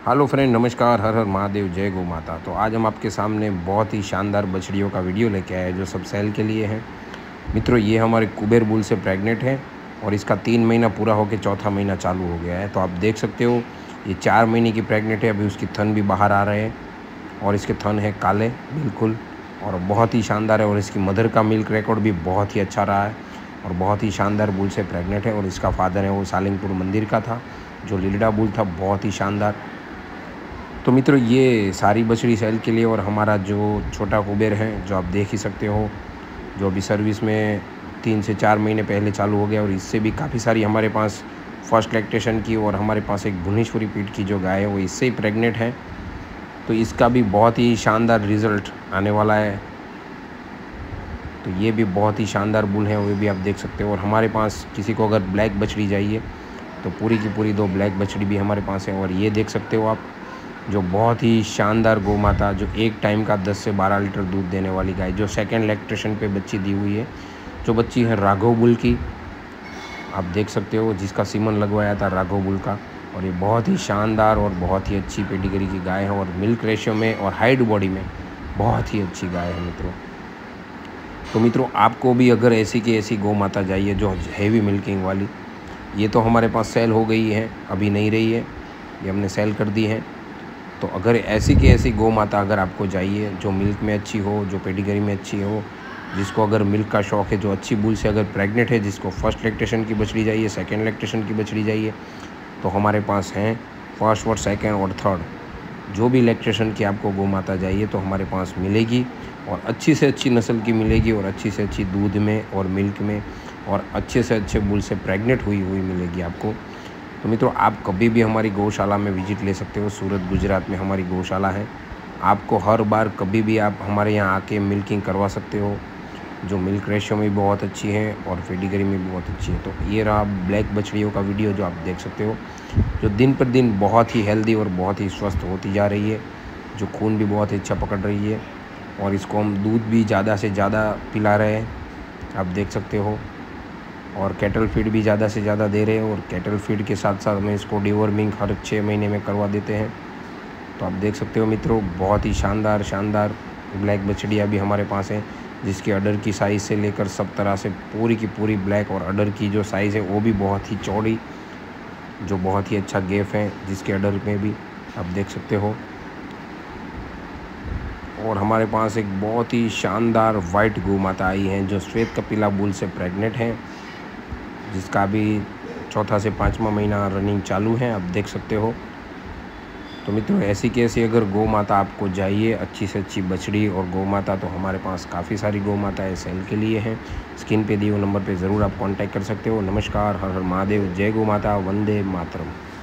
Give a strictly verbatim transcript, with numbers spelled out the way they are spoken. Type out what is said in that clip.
Hello friend, नमस्कार। हर हर महादेव, जय गौ माता। तो आज हम आपके सामने बहुत ही शानदार बछड़ियों का वीडियो लेके आए हैं जो सब सेल के लिए हैं। मित्रों, ये हमारे कुबेर बुल से प्रेग्नेंट है और इसका तीन महीना पूरा होकर चौथा महीना चालू हो गया है। तो आप देख सकते हो ये चार महीने की प्रेग्नेंट है। अभी उसकी थन भी बाहर आ रहे हैं और इसके थन है काले बिल्कुल, और बहुत ही शानदार है। और इसकी मदर का मिल्क रिकॉर्ड भी बहुत ही अच्छा रहा है और बहुत ही शानदार बुल से प्रेग्नेंट है। और इसका फादर है वो सालिंगपुर मंदिर का था, जो लीलड़ा बुल था, बहुत ही शानदार। तो मित्रों, ये सारी बछड़ी सेल के लिए। और हमारा जो छोटा कुबेर है, जो आप देख ही सकते हो, जो अभी सर्विस में तीन से चार महीने पहले चालू हो गया। और इससे भी काफ़ी सारी हमारे पास फर्स्ट लैक्टेशन की, और हमारे पास एक भुवनेश्वरी पीठ की जो गाय है वो इससे ही प्रेग्नेंट है। तो इसका भी बहुत ही शानदार रिज़ल्ट आने वाला है। तो ये भी बहुत ही शानदार बुल है, वो भी आप देख सकते हो। और हमारे पास किसी को अगर ब्लैक बछड़ी चाहिए तो पूरी की पूरी दो ब्लैक बछड़ी भी हमारे पास है। और ये देख सकते हो आप, जो बहुत ही शानदार गौ माता, जो एक टाइम का दस से बारह लीटर दूध देने वाली गाय, जो सेकंड लैक्टेशन पे बच्ची दी हुई है। जो बच्ची है राघव बुल की, आप देख सकते हो, जिसका सीमन लगवाया था राघव बुल का। और ये बहुत ही शानदार और बहुत ही अच्छी पेडिग्री की गाय है। और मिल्क रेशियो में और हाइट बॉडी में बहुत ही अच्छी गाय है मित्रों। तो मित्रों, आपको भी अगर ऐसी की ऐसी गौ माता चाहिए जो हैवी मिल्किंग वाली, ये तो हमारे पास सेल हो गई है, अभी नहीं रही है, ये हमने सेल कर दी है। तो अगर ऐसी की ऐसी गौ माता अगर आपको चाहिए, जो मिल्क में अच्छी हो, जो पेडिग्री में अच्छी हो, जिसको अगर मिल्क का शौक़ है, जो अच्छी बुल से अगर प्रेग्नेंट है, जिसको फर्स्ट लैक्टेशन की बछड़ी चाहिए, सेकंड लैक्टेशन की बछड़ी चाहिए, तो हमारे पास हैं फर्स्ट और सेकंड और थर्ड। जो भी लैक्टेशन की आपको गौ माता चाहिए तो हमारे पास मिलेगी, और अच्छी से अच्छी नस्ल की मिलेगी, और अच्छी से अच्छी दूध में और मिल्क में, और अच्छे से अच्छे बुल से प्रेग्नेंट हुई हुई मिलेगी आपको। तो मित्रों, आप कभी भी हमारी गौशाला में विजिट ले सकते हो। सूरत, गुजरात में हमारी गौशाला है। आपको हर बार कभी भी आप हमारे यहाँ आके मिल्किंग करवा सकते हो, जो मिल्क रेशियो में भी बहुत अच्छी है और पेडिग्री में भी बहुत अच्छी है। तो ये रहा ब्लैक बछड़ियों का वीडियो, जो आप देख सकते हो, जो दिन पर दिन बहुत ही हेल्दी और बहुत ही स्वस्थ होती जा रही है, जो खून भी बहुत अच्छा पकड़ रही है। और इसको हम दूध भी ज़्यादा से ज़्यादा पिला रहे हैं, आप देख सकते हो। और कैटल फीड भी ज़्यादा से ज़्यादा दे रहे हैं, और कैटल फीड के साथ साथ में इसको डिवॉर्मिंग हर छः महीने में करवा देते हैं। तो आप देख सकते हो मित्रों, बहुत ही शानदार शानदार ब्लैक बछड़ियाँ भी हमारे पास हैं, जिसकी अडर की साइज़ से लेकर सब तरह से पूरी की पूरी ब्लैक, और अडर की जो साइज़ है वो भी बहुत ही चौड़ी, जो बहुत ही अच्छा गैप है जिसके अडर में भी आप देख सकते हो। और हमारे पास एक बहुत ही शानदार वाइट गौ माता आई हैं, जो श्वेत कपिला बुल से प्रेग्नेंट हैं, जिसका भी चौथा से पाँचवा महीना रनिंग चालू है, आप देख सकते हो। तो मित्रों, ऐसी कैसी अगर गौ माता आपको चाहिए, अच्छी से अच्छी बछड़ी और गौ माता, तो हमारे पास काफ़ी सारी गौ माताएँ सेल के लिए हैं। स्क्रीन पे दिए हुए नंबर पे ज़रूर आप कांटेक्ट कर सकते हो। नमस्कार, हर हर महादेव, जय गौ माता, वंदे मातरम।